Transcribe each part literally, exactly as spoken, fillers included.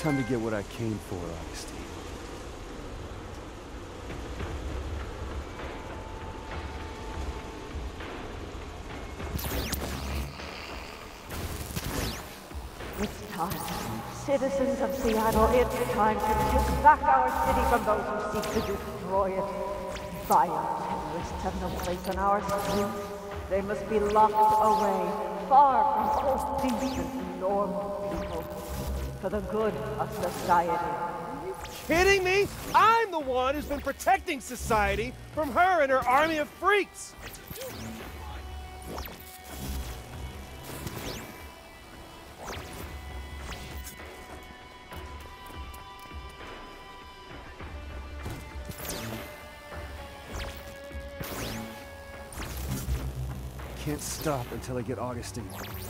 Time to get what I came for, Augustine. It's time. Citizens of Seattle, it's time to take back our city from those who seek to destroy it. Bioterrorists have no place on our streets. They must be locked away, far from all decent, normal people, for the good of society. Are you kidding me? I'm the one who's been protecting society from her and her army of freaks! Can't stop until I get Augustine.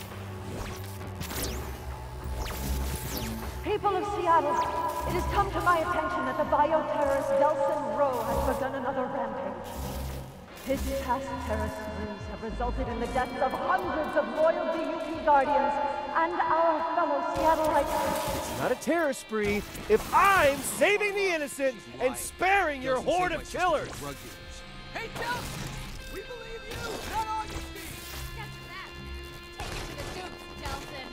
People of Seattle, it has come to my attention that the bioterrorist Delsin Rowe has begun another rampage. His past terrorist sprees have resulted in the deaths of hundreds of loyal D U P guardians and our fellow Seattleites. It's not a terror spree if I'm saving the innocent and sparing your horde of killers! Hey, Delsin! We believe you, not Augustine! Just that. Take it to the Dukes, Delsin.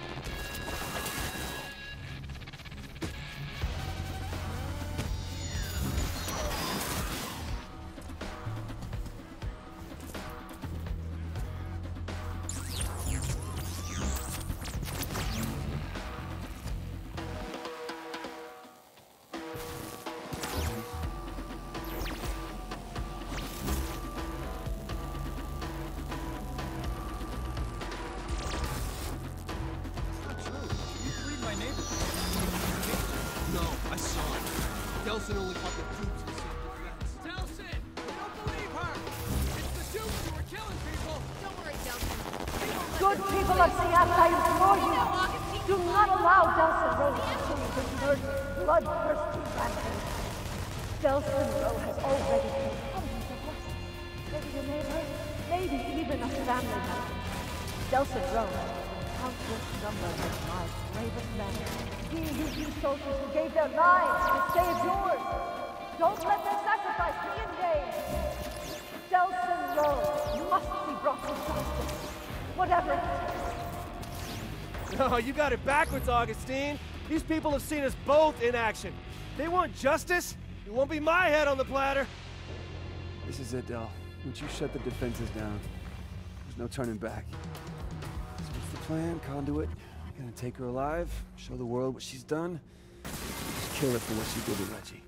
No, I saw it. Delsin only caught the Dukes in self-defense. Delsin! We don't believe her! It's the Dukes who are killing people! Don't worry, Delsin. Good people of Seattle, I implore you, do not allow Delsin Rowe to continue this murderous, bloodthirsty rampage. Delsin Rowe has already killed hundreds of us. Maybe a neighbor, maybe even a family member. Delsin Rowe has countless numbers of my bravest men. D U P soldiers who gave their lives to save yours. Don't let their sacrifice be in vain. Delsin Rowe must be brought to justice, whatever it takes. No, you got it backwards, Augustine. These people have seen us both in action. They want justice. It won't be my head on the platter. This is it, Del. Once you shut the defenses down, there's no turning back. So what's the plan, Conduit? You're gonna take her alive, show the world what she's done, just kill her for what she did to Reggie.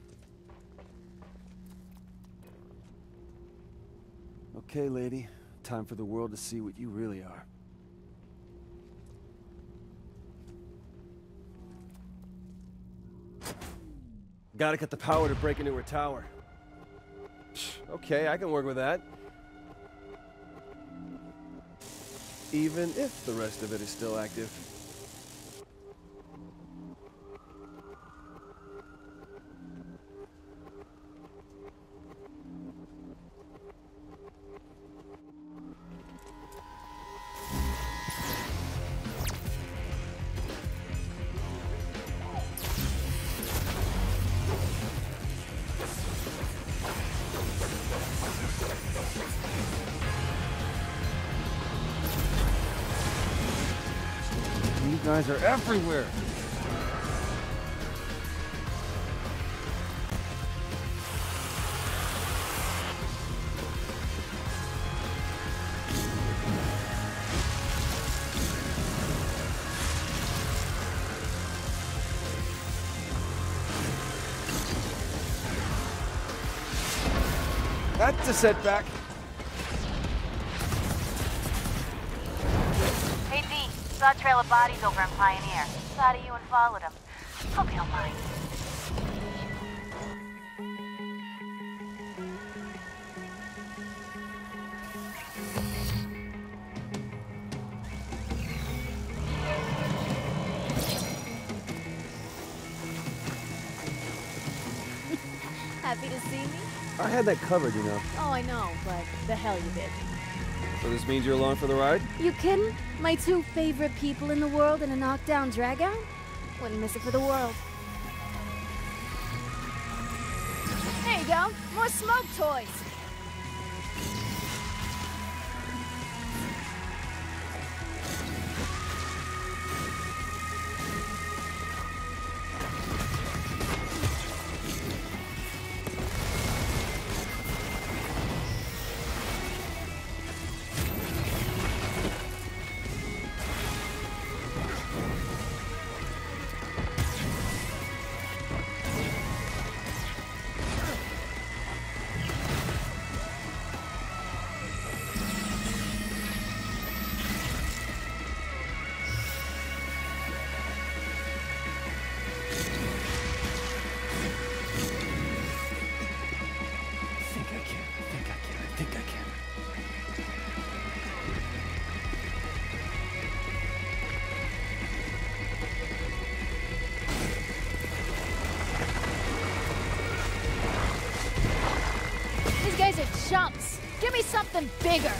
Okay, lady. Time for the world to see what you really are. Gotta get the power to break into her tower. Okay, I can work with that. Even if the rest of it is still active. You guys are everywhere! That's a setback. Hey, V. Saw a trail of bodies over in Pioneer. Thought of you and followed him. Hope you don't mind. Happy to see me? I had that covered, you know. Oh, I know, but the hell you did. So this means you're along for the ride? You kidding? My two favorite people in the world in a knockdown dragout? Wouldn't miss it for the world. There you go. More smoke toys. These guys are chumps. Give me something bigger.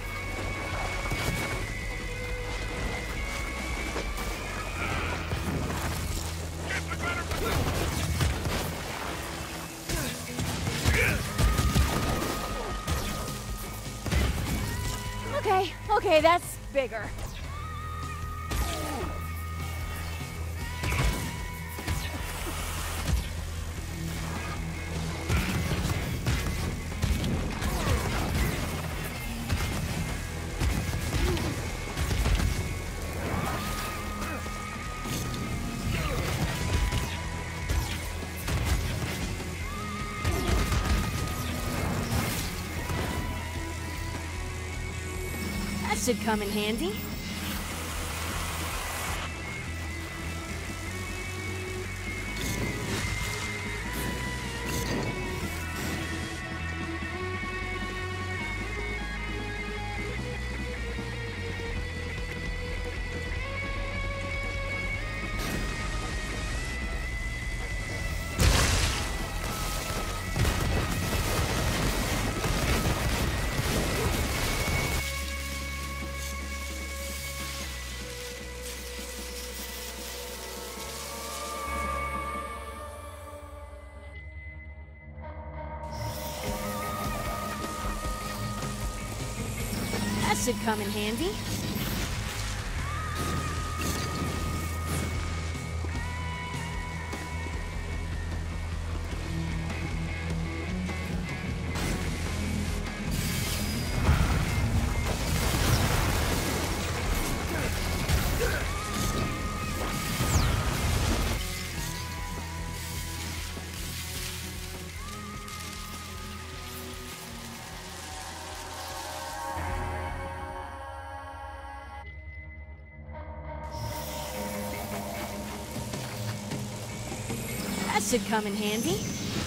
Okay, okay, that's bigger. That should come in handy. That should come in handy. That should come in handy.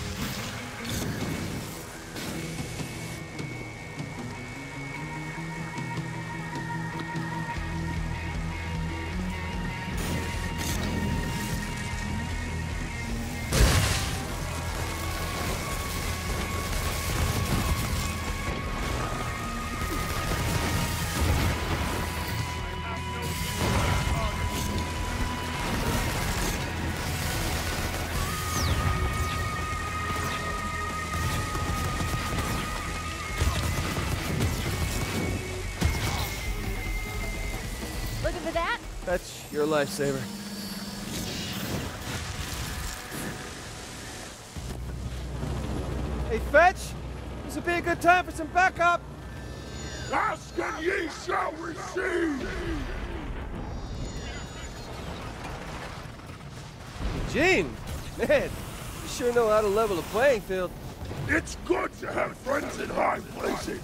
Looking for that? That's your lifesaver. Hey, Fetch! This would be a good time for some backup! Ask and ye shall receive! Eugene! Man, you sure know how to level the playing field. It's good to have friends in high places!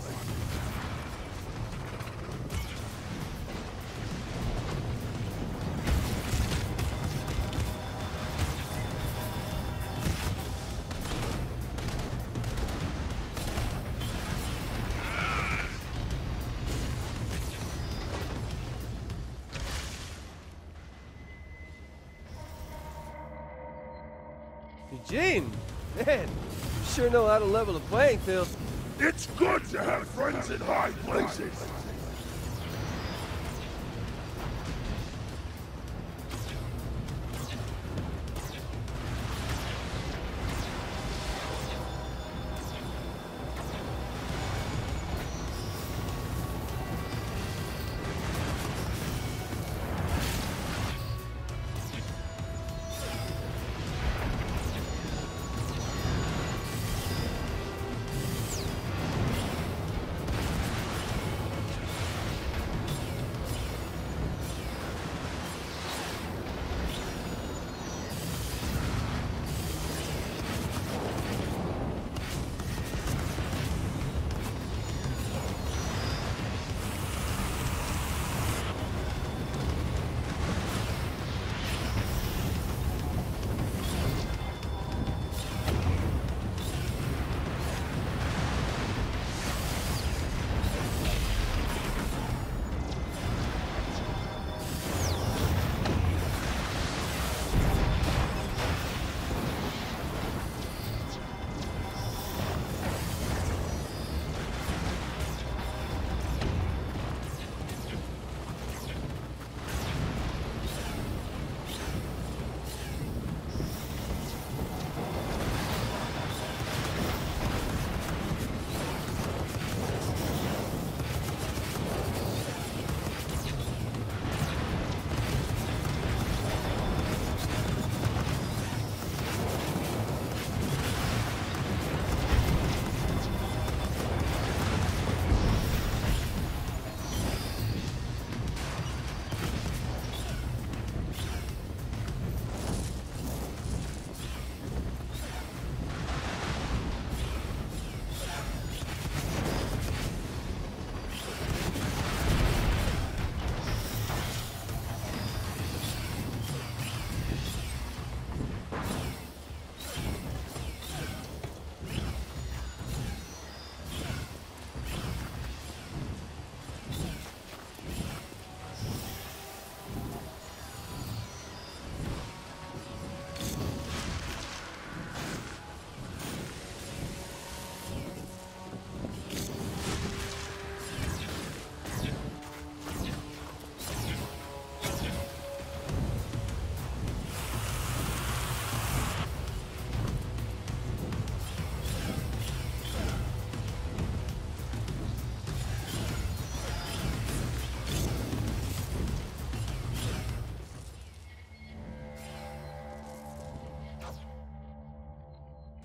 Eugene! Man, you sure know how to level the playing field. It's good to have friends in high places!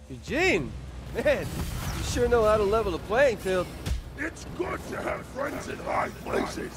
Eugene! Man, you sure know how to level the playing field. It's good to have friends in high places.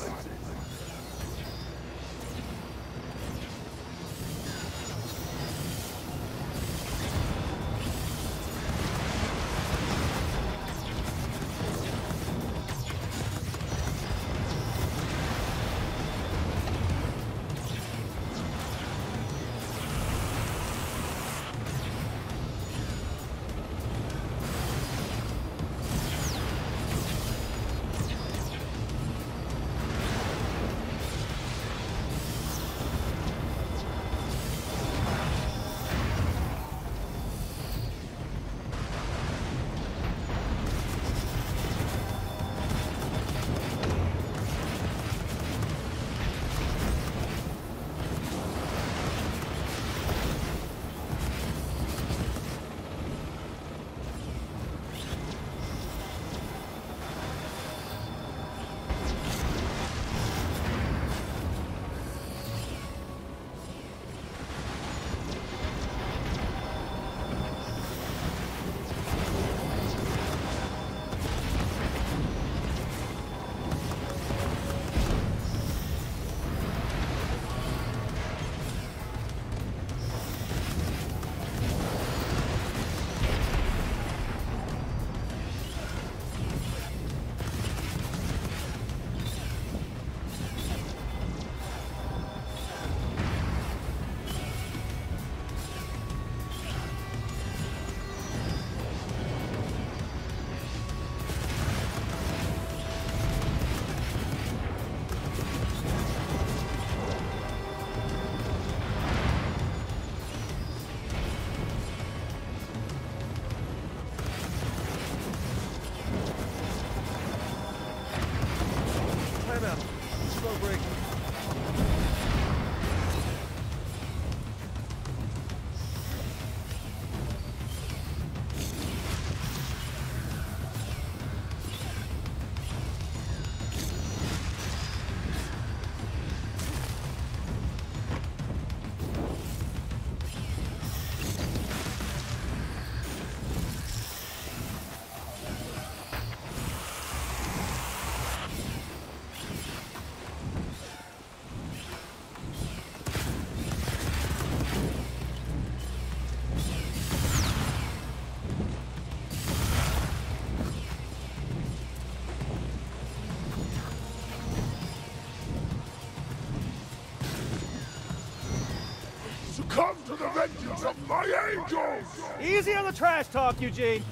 Succumb to the vengeance of my angels! Easy on the trash talk, Eugene.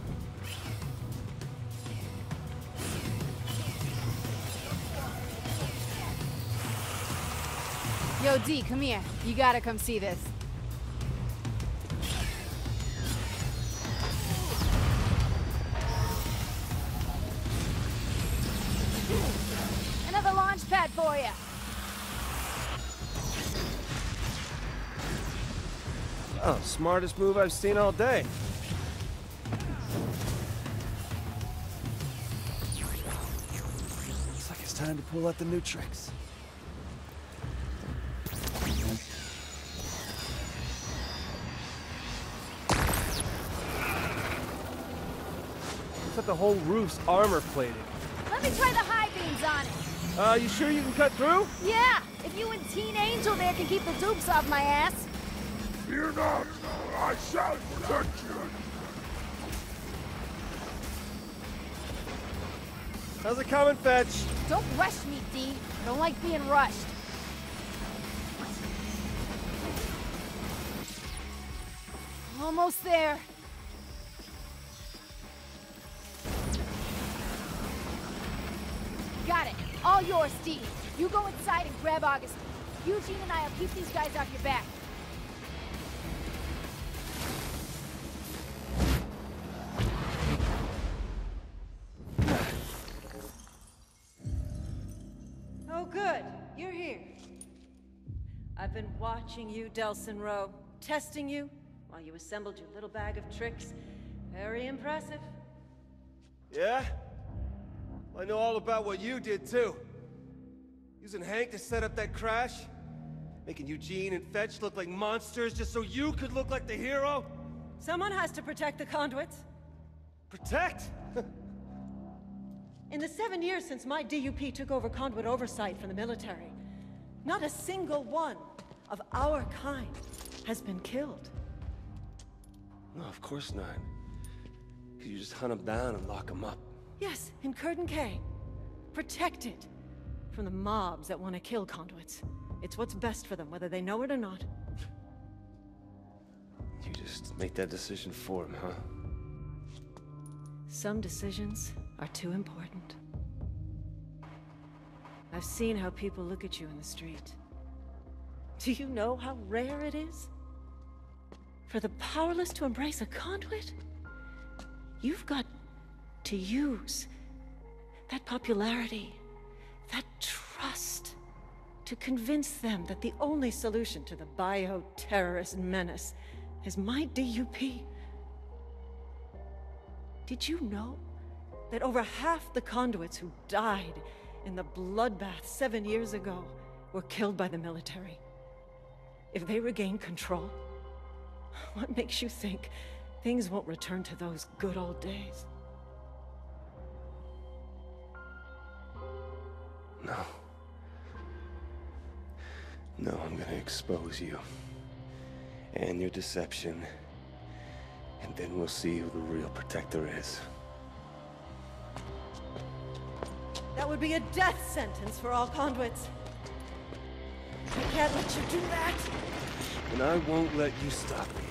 Yo, D, come here. You gotta come see this. Another launch pad for you. Oh, smartest move I've seen all day. Looks like it's time to pull out the new tricks. Looks like the whole roof's armor plated. Let me try the high beams on it. Uh, you sure you can cut through? Yeah, if you and Teen Angel there can keep the dupes off my ass. Fear not, I shall protect you. How's it coming, Fetch? Don't rush me, D. I don't like being rushed. Almost there. Got it. All yours, Steve. You go inside and grab August. Eugene and I'll keep these guys off your back. Oh, good. You're here. I've been watching you, Delsin Rowe, testing you while you assembled your little bag of tricks. Very impressive. Yeah? I know all about what you did, too. Using Hank to set up that crash? Making Eugene and Fetch look like monsters just so you could look like the hero? Someone has to protect the conduits. Protect? In the seven years since my D U P took over conduit oversight from the military, not a single one of our kind has been killed. No, of course not. You just hunt them down and lock them up. Yes, in Curtain K. Protected from the mobs that want to kill conduits. It's what's best for them, whether they know it or not. You just make that decision for them, huh? Some decisions are too important. I've seen how people look at you in the street. Do you know how rare it is for the powerless to embrace a conduit? You've got to use that popularity, that trust, to convince them that the only solution to the bio-terrorist menace is my D U P. Did you know that over half the conduits who died in the bloodbath seven years ago were killed by the military? If they regain control, what makes you think things won't return to those good old days? No. No, I'm gonna expose you. And your deception. And then we'll see who the real protector is. That would be a death sentence for all conduits. I can't let you do that! And I won't let you stop me.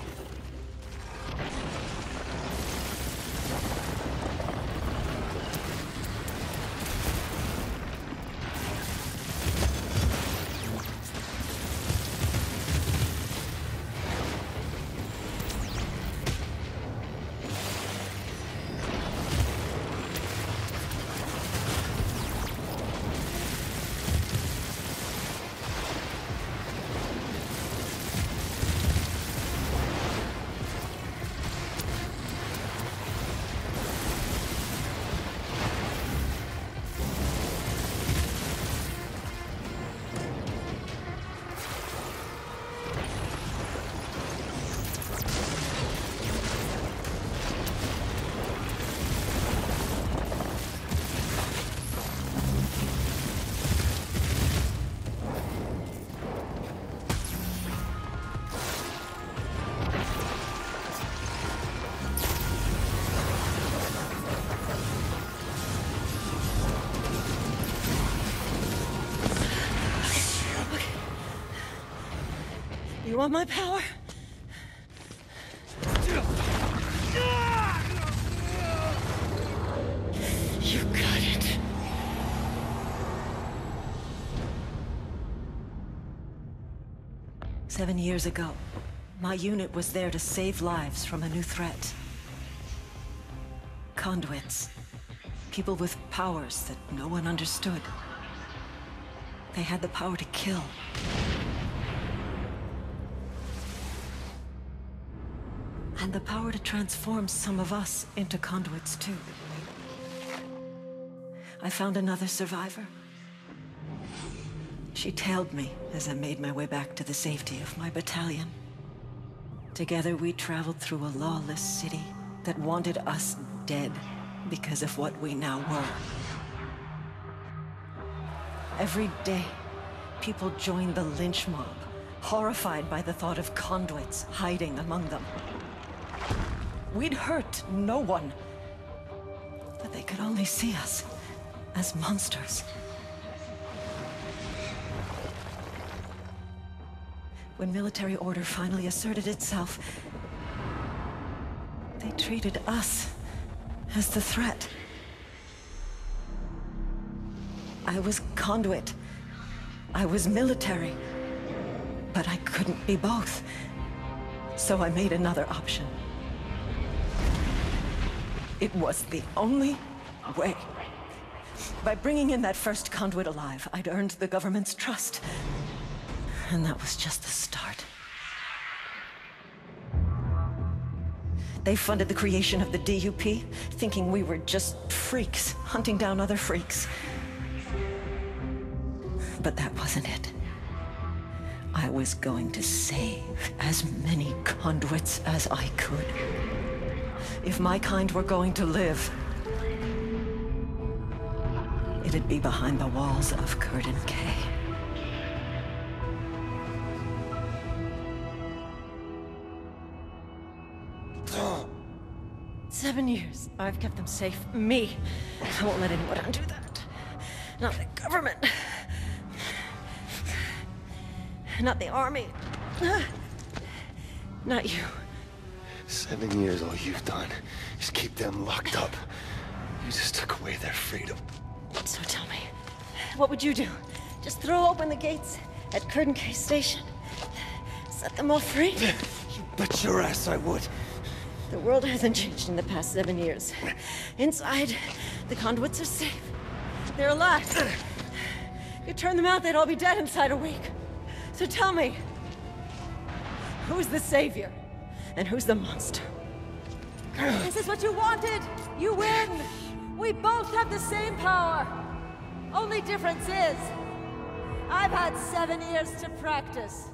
You want my power? You got it. Seven years ago, my unit was there to save lives from a new threat. Conduits. People with powers that no one understood. They had the power to kill. And the power to transform some of us into conduits, too. I found another survivor. She tailed me as I made my way back to the safety of my battalion. Together we traveled through a lawless city that wanted us dead because of what we now were. Every day, people joined the lynch mob, horrified by the thought of conduits hiding among them. We'd hurt no one, but they could only see us as monsters. When military order finally asserted itself, they treated us as the threat. I was conduit. I was military. But I couldn't be both. So I made another option. It was the only way. By bringing in that first conduit alive, I'd earned the government's trust. And that was just the start. They funded the creation of the D U P, thinking we were just freaks, hunting down other freaks. But that wasn't it. I was going to save as many conduits as I could. If my kind were going to live, it'd be behind the walls of Curdon Cay. Seven years. I've kept them safe. Me. I won't let anyone undo that. Not the government. Not the army. Not you. Seven years, all you've done is keep them locked up. You just took away their freedom. So tell me, what would you do? Just throw open the gates at Curdon Cay Station? Set them all free? You bet your ass I would. The world hasn't changed in the past seven years. Inside, the conduits are safe. They're alive. You turn them out, they'd all be dead inside a week. So tell me, who's the savior? And who's the monster? This is what you wanted! You win! We both have the same power! Only difference is, I've had seven years to practice.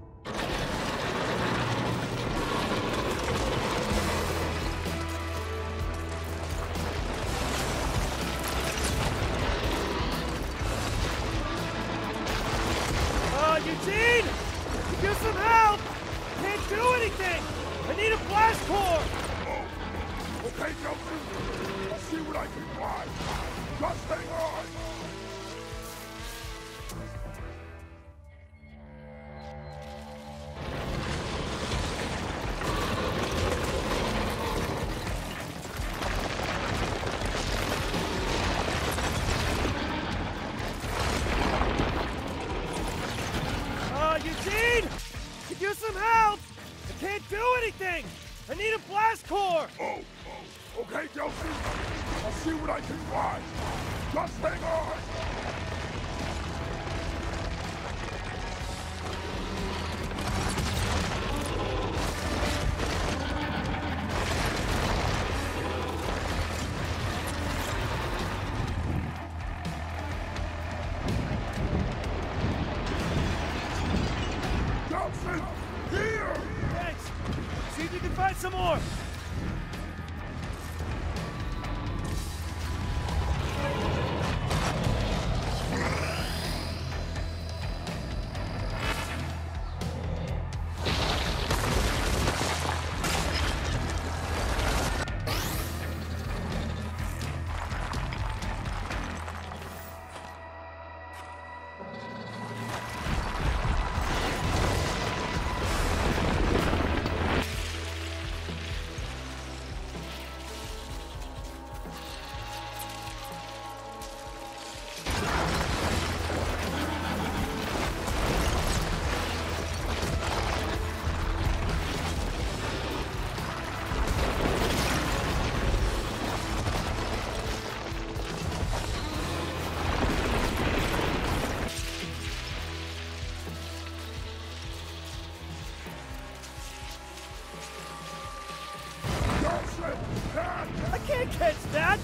Uh, Eugene! Could you some help? Can't do anything! I need a blast core! Oh, okay, Delsin. I'll see what I can find. Just hang on. Uh, Eugene! Could you some help? I can't do anything! I need a blast core! Oh, oh, okay, Delsin. I'll see what I can find. Just hang on. Delsin, here! Thanks! See if you can find some more! I can't catch that!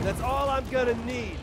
That's all I'm gonna need.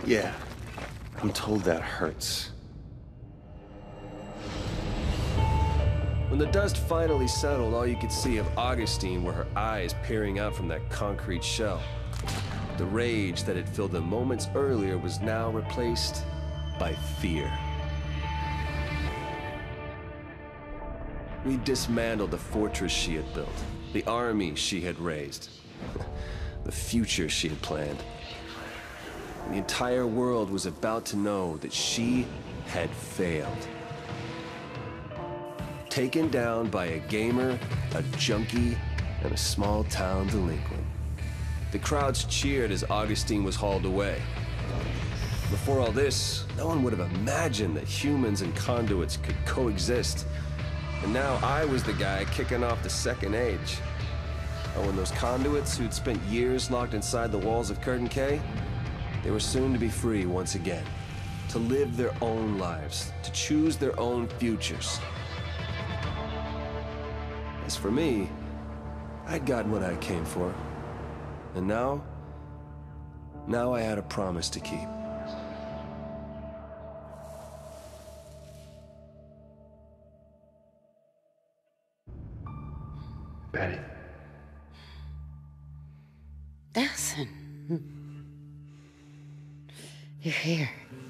Yeah, I'm told that hurts. When the dust finally settled, all you could see of Augustine were her eyes peering out from that concrete shell. The rage that had filled them moments earlier was now replaced by fear. We dismantled the fortress she had built, the army she had raised, the future she had planned. And the entire world was about to know that she had failed. Taken down by a gamer, a junkie, and a small-town delinquent. The crowds cheered as Augustine was hauled away. Before all this, no one would have imagined that humans and conduits could coexist. And now I was the guy kicking off the second age. Oh, and those conduits who'd spent years locked inside the walls of Curtain K, they were soon to be free once again. To live their own lives, to choose their own futures. As for me, I'd gotten what I came for. And now, now I had a promise to keep. Betty. Delsin. You're here.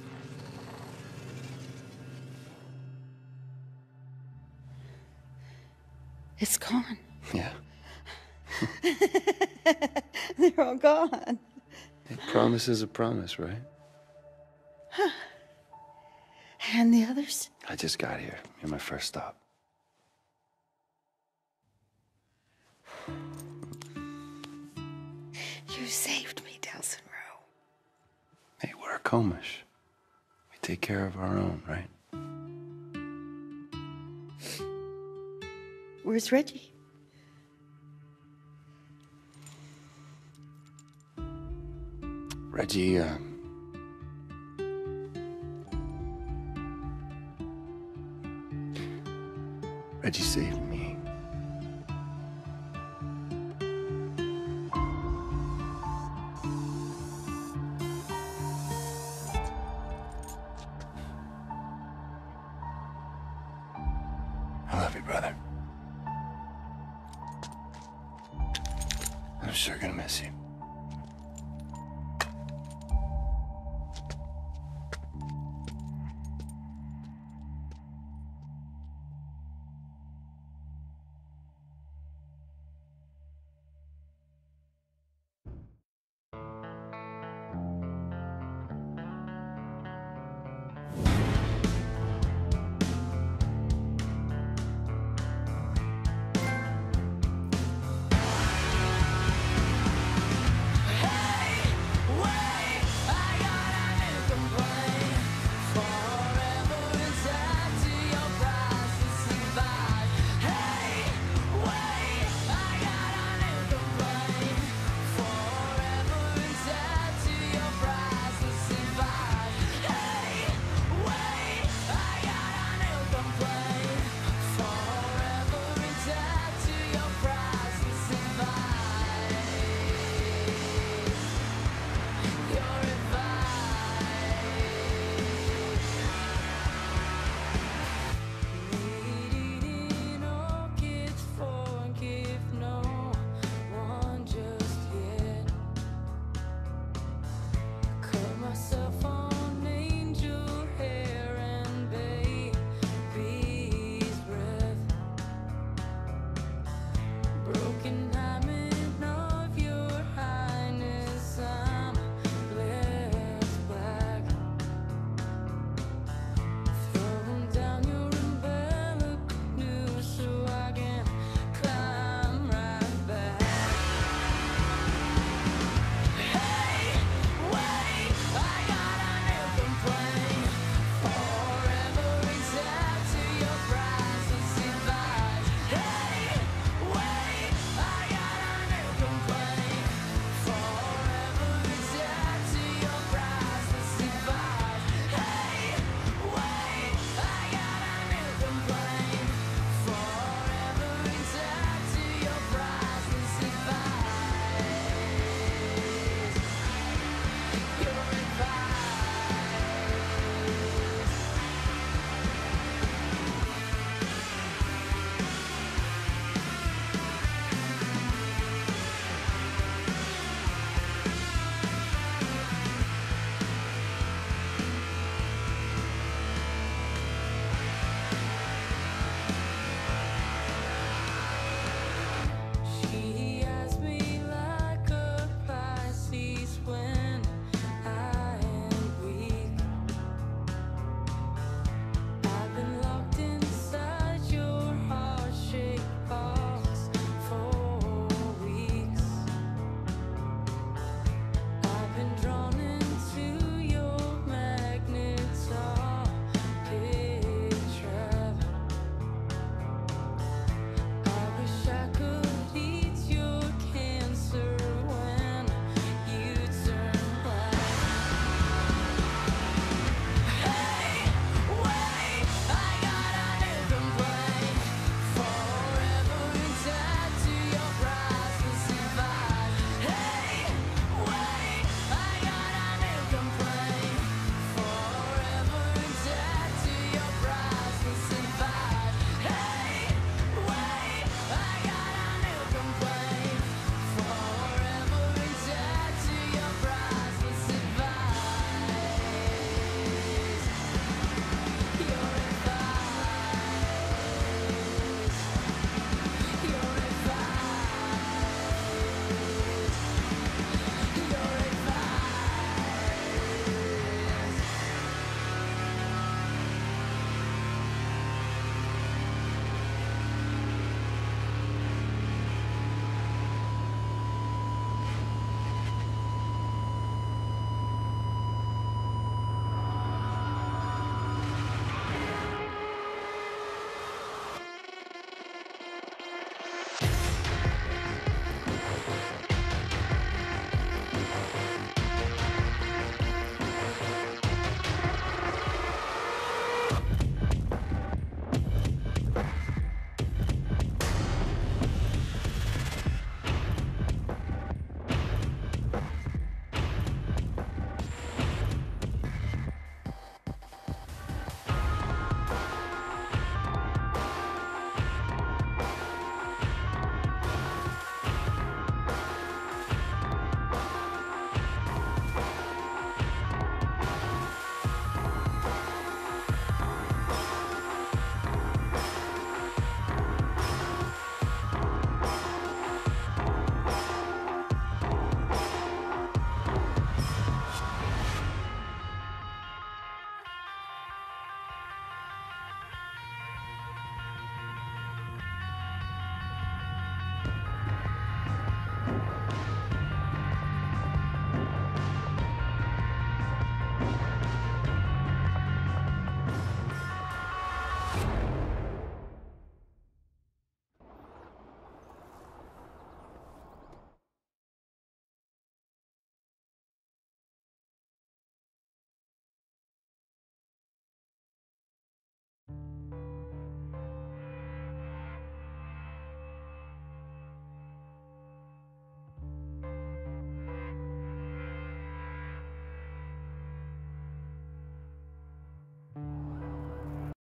It's gone. Yeah. They're all gone. A promise is a promise, right? Huh. And the others? I just got here. You're my first stop. You saved me, Delsin Rowe. Hey, we're a Komish. We take care of our own, right? Where's Reggie? Reggie, uh... Reggie saved me. I love you, brother. I'm sure gonna miss you.